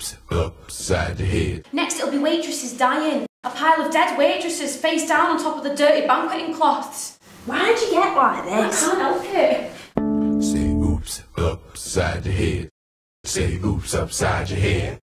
oops upside your head. Next it'll be waitresses dying. A pile of dead waitresses face down on top of the dirty banqueting cloths. Why'd you get like this? I can't help it. Say oops upside your head. Say oops upside your head.